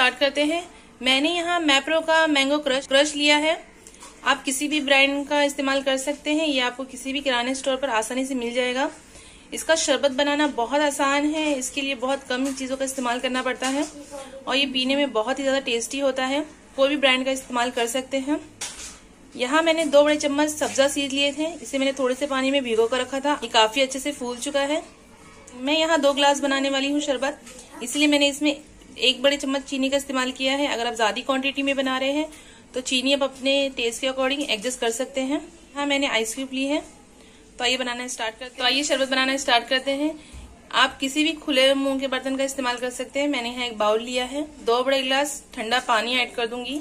Start करते हैं। मैंने यहाँ मैप्रो का मैंगो क्रश लिया है। आप किसी भी ब्रांड का इस्तेमाल कर सकते हैं, ये आपको किसी भी किराने स्टोर पर आसानी से मिल जाएगा। इसका शरबत बनाना बहुत आसान है, इसके लिए बहुत कम चीज़ों का इस्तेमाल करना पड़ता है और ये पीने में बहुत ही ज़्यादा टेस्टी होता है। कोई भी ब्रांड का इस्तेमाल कर सकते हैं। यहाँ मैंने 2 बड़े चम्मच सब्जा सीड लिए थे, इसे मैंने थोड़े से पानी में भिगो कर रखा था। ये काफ़ी अच्छे से फूल चुका है। मैं यहाँ 2 ग्लास बनाने वाली हूँ शरबत, इसलिए मैंने इसमें 1 बड़े चम्मच चीनी का इस्तेमाल किया है। अगर आप ज़्यादा क्वांटिटी में बना रहे हैं तो चीनी आप अपने टेस्ट के अकॉर्डिंग एडजस्ट कर सकते हैं। हाँ, मैंने आइस क्यूब ली है। तो आइए शरबत बनाना स्टार्ट करते हैं। आप किसी भी खुले मुंह के बर्तन का इस्तेमाल कर सकते हैं। मैंने यहाँ एक बाउल लिया है, 2 बड़े गिलास ठंडा पानी ऐड कर दूंगी।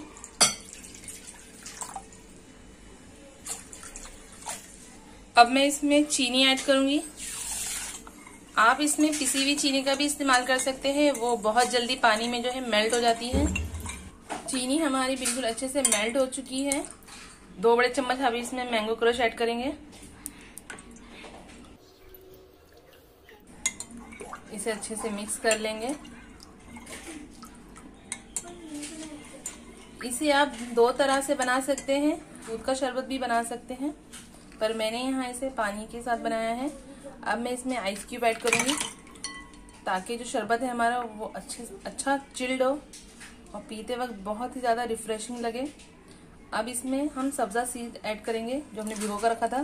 अब मैं इसमें चीनी ऐड करूंगी। आप इसमें किसी भी चीनी का भी इस्तेमाल कर सकते हैं, वो बहुत जल्दी पानी में जो है मेल्ट हो जाती है। चीनी हमारी बिल्कुल अच्छे से मेल्ट हो चुकी है। 2 बड़े चम्मच अभी इसमें मैंगो क्रश ऐड करेंगे। इसे अच्छे से मिक्स कर लेंगे। इसे आप 2 तरह से बना सकते हैं, दूध का शरबत भी बना सकते हैं, पर मैंने यहाँ इसे पानी के साथ बनाया है। अब मैं इसमें आइस क्यूब ऐड करूँगी ताकि जो शरबत है हमारा वो अच्छा चिल्ड हो और पीते वक्त बहुत ही ज़्यादा रिफ्रेशिंग लगे। अब इसमें हम सब्जा सीड ऐड करेंगे जो हमने भिगो कर रखा था।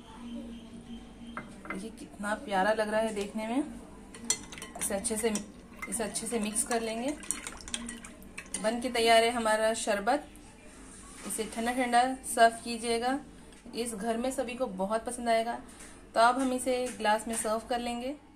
देखिए कितना प्यारा लग रहा है देखने में। इसे अच्छे से मिक्स कर लेंगे। बन के तैयार है हमारा शरबत। इसे ठंडा ठंडा सर्व कीजिएगा, इस घर में सभी को बहुत पसंद आएगा। तो अब हम इसे ग्लास में सर्व कर लेंगे।